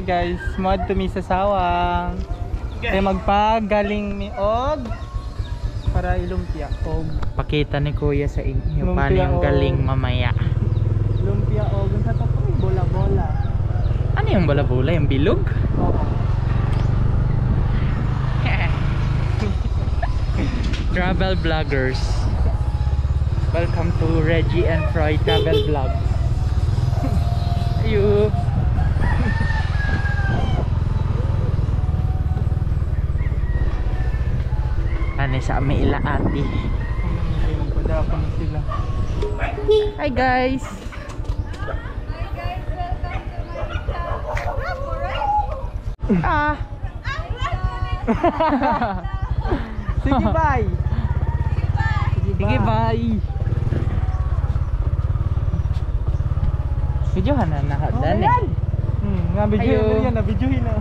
guys, mod to mi sa sawang. Kaya magpagaling mi og para ilumpia og Pakita ni Kuya sa inyo Lumpia paano yung o- galing mamaya. lumpia og sa to ko bola-bola. Ano yung bola-bola? Yung bilog? Oo. Travel vloggers. Welcome to Reggie and Froy Travel Vlogs. Ayo. Ano sa amin ila ati. Padapan sila. Hi guys. Ah. Sige, bye. Sige bye. Videohan na nakadan eh. Nga video Ayo. yan, na-videohin na.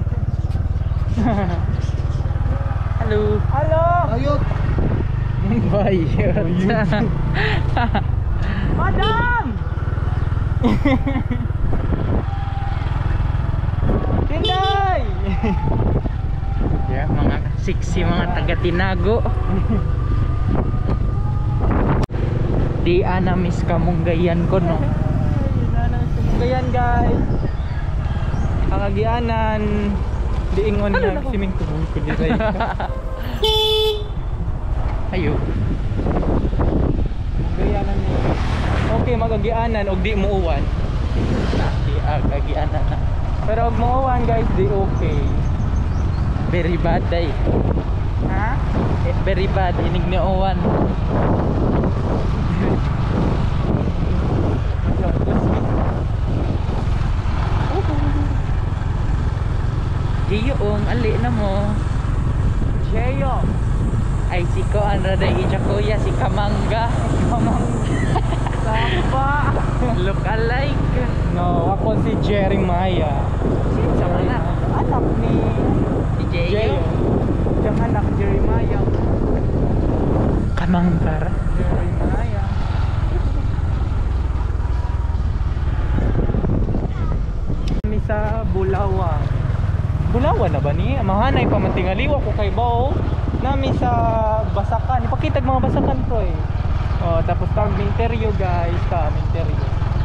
Hello. Hello. Ayun. Bye. Madam! Tinday! Yeah, mga sexy mga taga-Tinago. Di miss kamunggayan ko no. Gayan guys. Ang agianan diingon nga siming tubong ko dito. Ayo. Gayanan ni. Okay magagianan og di muuwan. Di agagianan na. Pero og muuwan guys di okay. Very bad day. Ha? Very bad inig ni Owan. Giyong ali na mo. Jeyo. Ay si ko anrada ija kuya si Kamangga. Sapa. Look alike. No, ako si Jeremiah. Sa anak. Anak ni Si Jeyo. Yung anak Jeremiah. Kamanggar. Jeremiah. Kami sa Bulawang. Bulawan na ba ni? Mahanay pa mantingaliwa ko kay Bao. Nami sa Basakan. Ipakita mga Basakan ko eh. Oh, tapos tag interview guys, interview.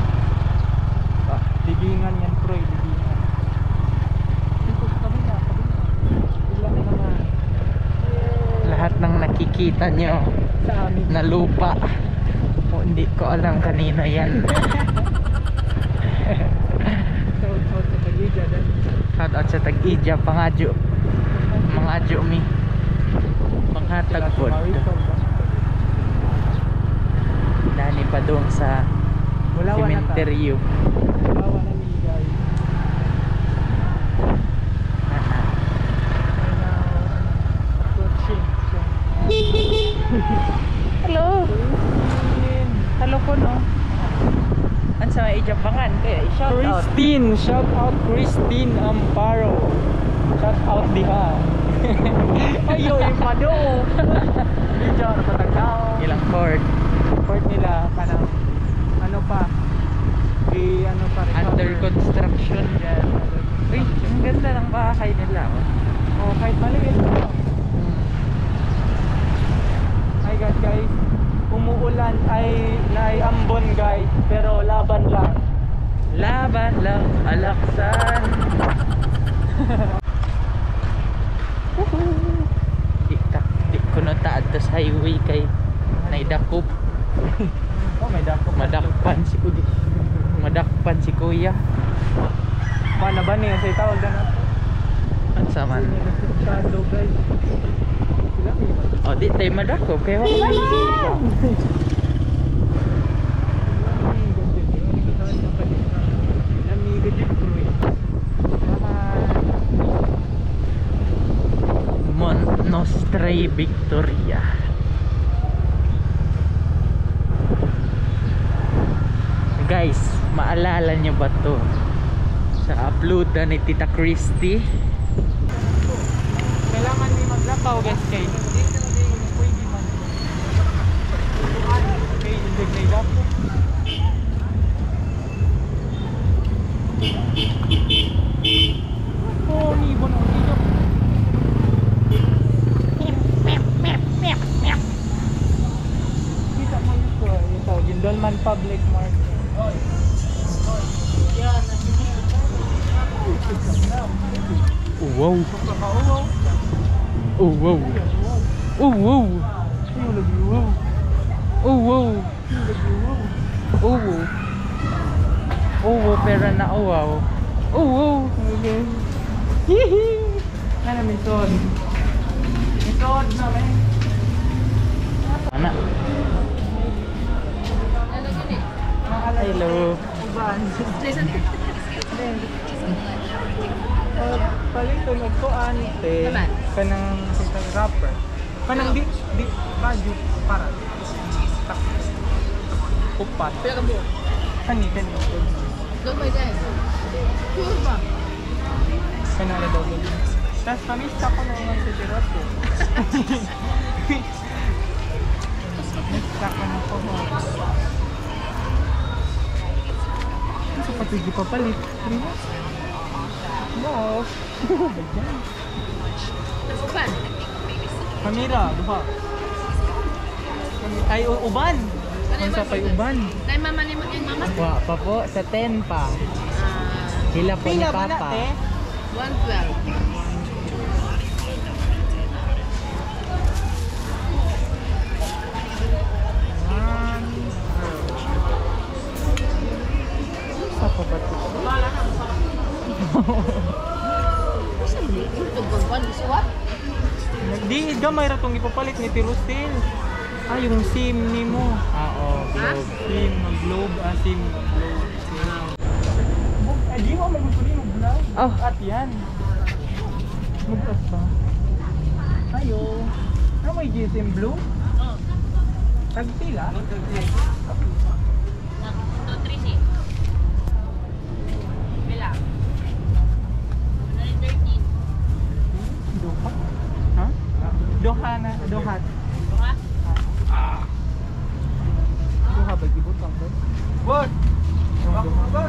Digingan yan pro, digingan. Dito kami na. Ilan na naman. Lahat ng nakikita nyo Sa amin. na lupa. O, hindi ko alam kanino yan. Shout out sa Tagija dahil. Shout out sa Tag-Ija, pangadyo. Mga adyo mi. Panghatag po. Dani pa doon sa cementerio. Bulawan na ni guys. Hello. Hello po no. Ano sa may ijapangan kaya i-shout out. Shout out Christine Amparo. Shout out diha. Ayo impado. Video na patagao. Ilang court. Court nila kanang ano pa? Ano pa rin. Under construction. Yes. Uy, ang ganda ng bahay nila. Oh, kahit maliit. Hi guys. Umuulan ay naiambon guys, pero laban lang. Laban lang, alaksan. Di ko na taad sa highway kay naidakop. Oh, may dako. Madakpan si Kuya. Madakpan si Kuya. Paano ba niya sa tawag na nato? Ano sa man? Shadow guys. Sila O di tayo madakop kaya wala na. Nostra Victoria. Guys, maalala nyo ba to sa upload na ni Tita Christy? Kailangan may maglakaw guys kay pwede man. Okay, hindi kay dapo. Dolman Public Market. Oh, wow. Oh, wow. Oh, wow. Oh, wow. Oh, wow. Oh, wow, pera na. Oh, wow. Oh, wow. Okay. Hihi. Ano, misod? Misod na, men. Anak. Hello. Uban. Palito nagkuante kanang rapper. Kanang di baju para. Upat. Pero mo. Kani. Doon ba dyan? Sure ba? Kanala daw doon. Tapos kami stop ko naman sa tirot ko. Stop ko na po. Sa patigi pa palit. No. Bagyan. Uban. Kamera, duha. Ay, uban. Ang sapay uban. Kaya mamalimot yung mama? Wa pa po, sa 10 pa. Hila po ni Pila ba na, Papa. te? 112. Sapa ba ito? Di, gamay ra tong ipapalit ni Tirustil. Ah, yung SIM ni mo. Ah, oh, globe. SIM, mag-globe. Ah, SIM, mag-globe. Ay, di mo mag-gusto rin mag-globe. Oh. At yan. Mag-as pa. Ayo. Ano may GSM Blue? Oo. Tagpila? Doha? Ha? Doha na, Dohat. Doha ba gibutang ba? What? Doha.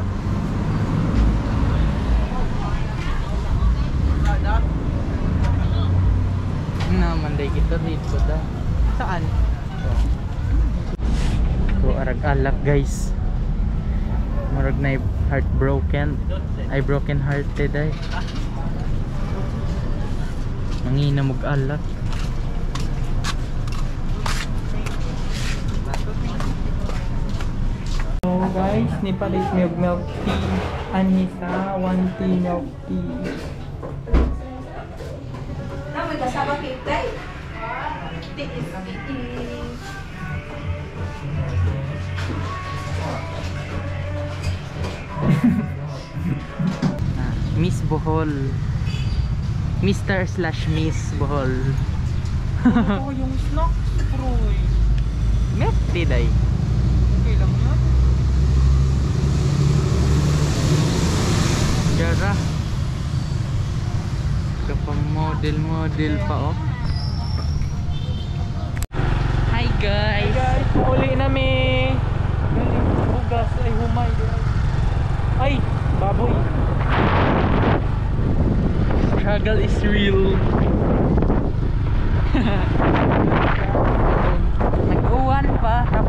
Naman day kita dito da. Saan? So arag alak guys. Marag na heartbroken. Ay broken hearted ay. Mangina mog alak. So guys, nipalit milk tea. Anisa, 1 tea milk tea. May kasama kita eh. Tiis. Miss Bohol. Mr/Miss Bohol. Ito yung snacks, bro. Mefti day. Okay lang na. Jara. Kapang model pa oh. Hi guys. Guys, uli na mi. Bugas ay humay. Ay, baboy. Struggle is real. Nag-uwan pa.